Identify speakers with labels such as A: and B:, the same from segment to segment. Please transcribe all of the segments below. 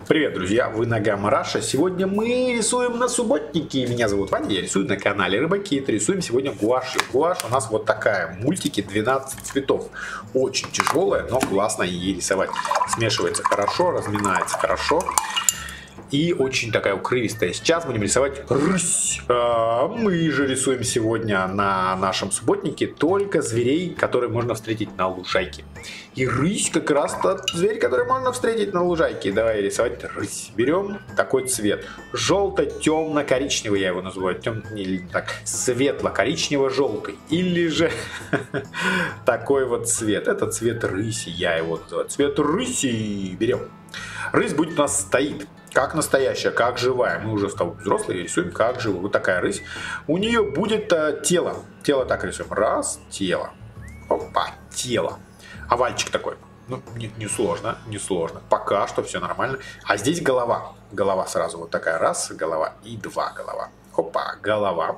A: Привет, друзья! Вы на Gamma Russia. Сегодня мы рисуем на субботнике. Меня зовут Ваня, я рисую на канале Рыбакит. Рисуем сегодня гуашью. Гуашь у нас вот такая, мультики 12 цветов. Очень тяжелая, но классно ей рисовать. Смешивается хорошо, разминается хорошо. И очень такая укрывистая. Сейчас будем рисовать рысь. Мы же рисуем сегодня на нашем субботнике только зверей, которые можно встретить на лужайке. И рысь как раз тот зверь, который можно встретить на лужайке. Давай рисовать рысь. Берем такой цвет. Желто-темно-коричневый, я его называю. Или так, светло-коричнево-желтый. Или же такой вот цвет. Это цвет рыси, я его называю. Цвет рыси. Берем. Рысь будет у нас стоит. Как настоящая, как живая. Мы уже с тобой взрослые рисуем как живую. Вот такая рысь. У нее будет тело. Тело так рисуем. Раз, тело. Опа, тело. Овальчик такой. Ну, не сложно, не сложно. Пока что все нормально. А здесь голова. Голова сразу вот такая. Раз, голова и два голова. Опа, голова.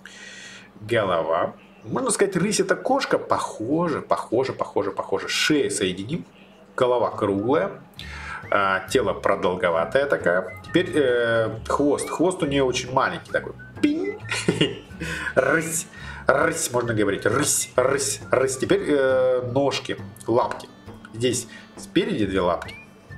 A: Голова. Можно сказать, рысь это кошка. Похоже. Шея соединим. Голова круглая. Тело продолговатое такая. Теперь хвост. Хвост у нее очень маленький такой. Пинь. Рысь. Рысь, можно говорить. Рысь, рысь, рысь. Теперь ножки, лапки. Здесь спереди две лапки.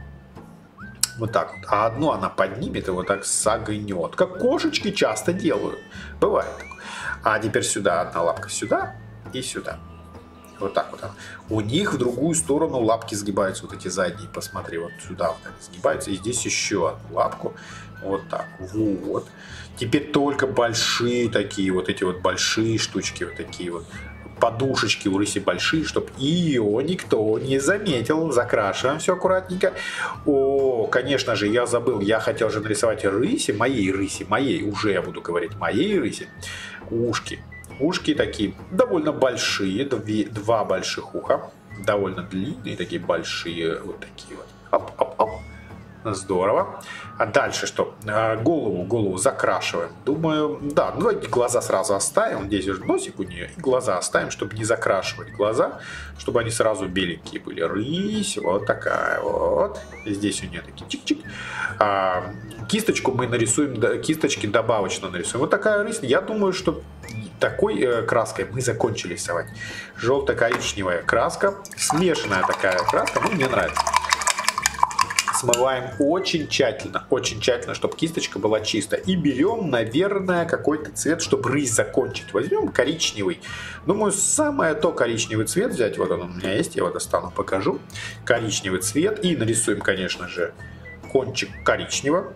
A: Вот так вот. А одну она поднимет и вот так согнет. Как кошечки часто делают. Бывает такое. А теперь сюда одна лапка. Сюда и сюда. Вот так вот. У них в другую сторону лапки сгибаются, вот эти задние, посмотри, вот сюда вот они сгибаются. И здесь еще одну лапку. Вот так. Вот. Теперь только большие такие, вот эти вот большие штучки, вот такие вот подушечки у рыси большие, чтобы ее никто не заметил. Закрашиваем все аккуратненько. О, конечно же, я забыл, я хотел же нарисовать моей, уже я буду говорить, моей рыси, ушки. Ушки такие довольно большие, два больших уха, довольно длинные, такие большие, вот такие вот. Оп-оп-оп. Здорово. А дальше что? Голову закрашиваем. Думаю, да, ну давайте глаза сразу оставим. Здесь уже носик у нее. И глаза оставим, чтобы не закрашивать глаза, чтобы они сразу беленькие были. Рысь, вот такая вот. Здесь у нее такие чик-чик. Кисточку мы нарисуем, кисточки добавочно нарисуем. Вот такая рысь. Я думаю, что такой краской мы закончили рисовать. Желто-коричневая краска. Смешанная такая краска. Ну, мне нравится. Смываем очень тщательно, чтобы кисточка была чистая. И берем, наверное, какой-то цвет, чтобы рысь закончить. Возьмем коричневый. Думаю, самое то коричневый цвет взять. Вот он у меня есть, я его достану, покажу. Коричневый цвет. И нарисуем, конечно же, кончик коричневого.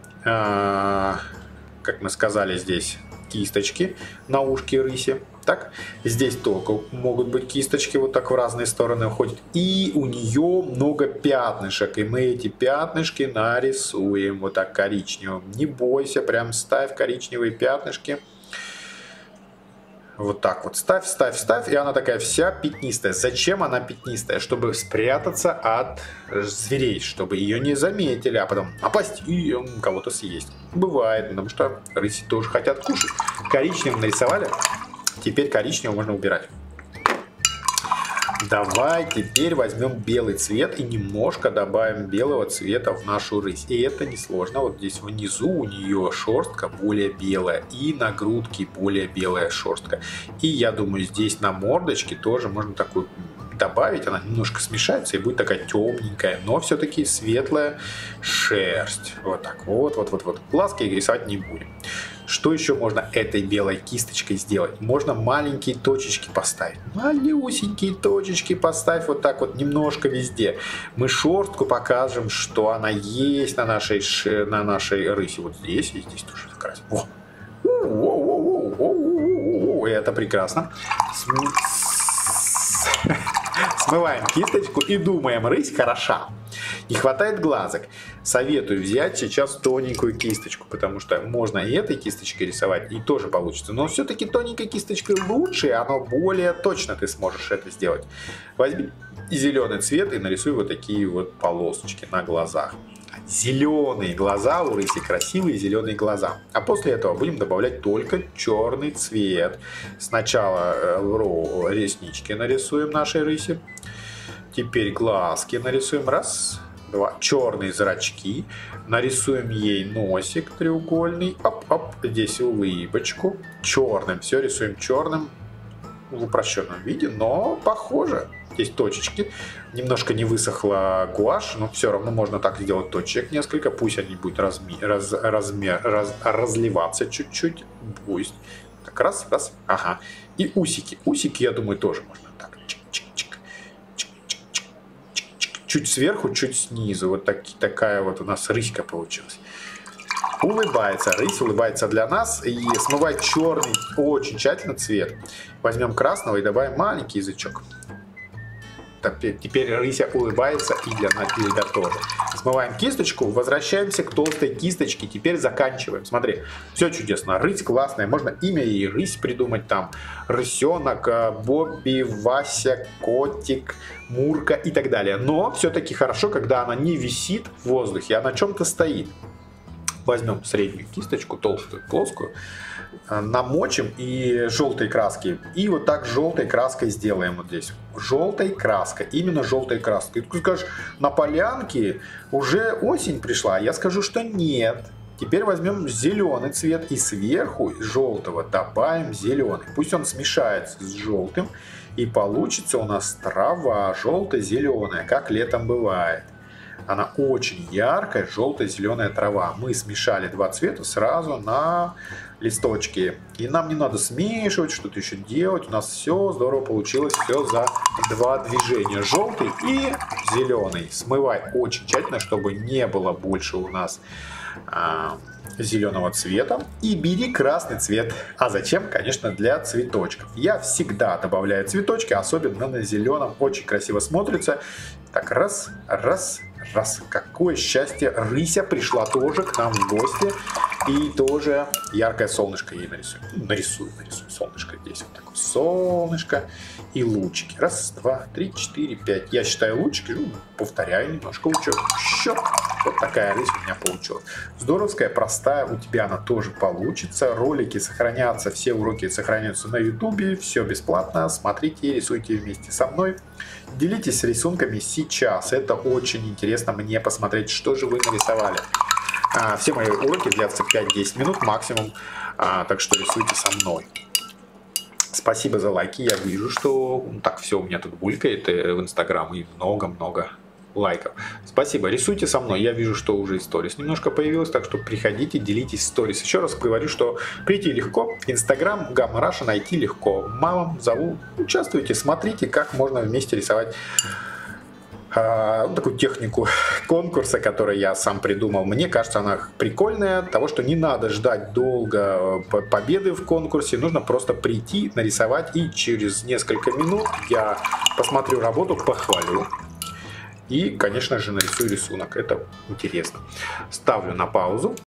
A: Как мы сказали, здесь кисточки на ушке рыси. Так, здесь только могут быть кисточки, вот так в разные стороны уходят. И у нее много пятнышек, и мы эти пятнышки нарисуем вот так коричневым. Не бойся, прям ставь коричневые пятнышки. Вот так вот ставь, и она такая вся пятнистая. Зачем она пятнистая? Чтобы спрятаться от зверей, чтобы ее не заметили, а потом напасть и кого-то съесть. Бывает, потому что рыси тоже хотят кушать. Коричневым нарисовали, теперь коричневый можно убирать. Давай теперь возьмем белый цвет и немножко добавим белого цвета в нашу рысь. И это несложно. Вот здесь внизу у нее шерстка более белая. И на грудке более белая шерстка. И я думаю, здесь на мордочке тоже можно такую добавить. Она немножко смешается и будет такая темненькая, но все-таки светлая шерсть. Вот так вот. Глазки рисовать не будем. Что еще можно этой белой кисточкой сделать? Можно маленькие точечки поставить. Малюсенькие точечки поставь вот так вот немножко везде. Мы шерстку покажем, что она есть на нашей рысе. Вот здесь и здесь тоже закрасим. Это прекрасно. Смываем кисточку и думаем, рысь хороша. Не хватает глазок. Советую взять сейчас тоненькую кисточку, потому что можно и этой кисточкой рисовать, и тоже получится. Но все-таки тоненькой кисточкой лучше, оно более точно ты сможешь это сделать. Возьми зеленый цвет и нарисуй вот такие вот полосочки на глазах. Зеленые глаза у рыси, красивые зеленые глаза. А после этого будем добавлять только черный цвет. Сначала реснички нарисуем нашей рыси. Теперь глазки нарисуем. Раз, 2. Черные зрачки. Нарисуем ей носик треугольный. Оп-оп. Здесь улыбочку. Черным. Все рисуем черным в упрощенном виде, но похоже. Здесь точечки. Немножко не высохла гуашь, но все равно можно так сделать точек несколько. Пусть они будут разливаться чуть-чуть. Пусть. Так, раз. Ага. И усики. Усики, я думаю, тоже можно так. Чик-чик-чик. Чик-чик-чик. Чуть сверху, чуть снизу. Вот такая вот у нас рыська получилась. Улыбается. Рысь улыбается для нас. И смывать черный очень тщательно цвет. Возьмем красного и добавим маленький язычок. Теперь рыся улыбается и для тебя тоже. Смываем кисточку, возвращаемся к толстой кисточке. Теперь заканчиваем. Смотри, все чудесно. Рысь классная. Можно имя ей рысь придумать там. Рысенок, Бобби, Вася, котик, Мурка и так далее. Но все-таки хорошо, когда она не висит в воздухе, а на чем-то стоит. Возьмем среднюю кисточку, толстую, плоскую. Намочим и желтой краски. И вот так желтой краской сделаем вот здесь. Желтой краской. Именно желтой краской. Ты скажешь, на полянке уже осень пришла. Я скажу, что нет. Теперь возьмем зеленый цвет и сверху из желтого добавим зеленый. Пусть он смешается с желтым. И получится у нас трава желто-зеленая, как летом бывает. Она очень яркая, желто-зеленая трава. Мы смешали два цвета сразу на листочке. И нам не надо смешивать, что-то еще делать. У нас все здорово получилось, все за два движения. Желтый и зеленый. Смывай очень тщательно, чтобы не было больше у нас зеленого цвета. И бери красный цвет. А зачем? Конечно, для цветочков. Я всегда добавляю цветочки, особенно на зеленом. Очень красиво смотрится. Так, раз. Какое счастье. Рыся пришла тоже к нам в гости. И тоже яркое солнышко ей нарисуем. Нарисуем солнышко здесь. Вот такое солнышко и лучики. Раз, два, три, четыре, пять. Я считаю лучики, повторяю немножко учет. Щелк. Вот такая рысь у меня получилась. Здоровская, простая. У тебя она тоже получится. Ролики сохранятся, все уроки сохраняются на ютубе. Все бесплатно. Смотрите, рисуйте вместе со мной. Делитесь рисунками сейчас. Это очень интересно мне посмотреть, что же вы нарисовали. Все мои уроки длятся 5-10 минут максимум. Так что рисуйте со мной. Спасибо за лайки. Я вижу, что так все у меня тут булькает в Инстаграм и много-много лайков. Спасибо. Рисуйте со мной. Я вижу, что уже и сторис немножко появилось, так что приходите, делитесь сторис. Еще раз говорю, что прийти легко. Инстаграм Gamma Russia найти легко. Мамам зову. Участвуйте, смотрите, как можно вместе рисовать такую технику конкурса, которую я сам придумал. Мне кажется, она прикольная, того, что не надо ждать долго победы в конкурсе, нужно просто прийти, нарисовать, и через несколько минут я посмотрю работу, похвалю и, конечно же, нарисую рисунок. Это интересно. Ставлю на паузу.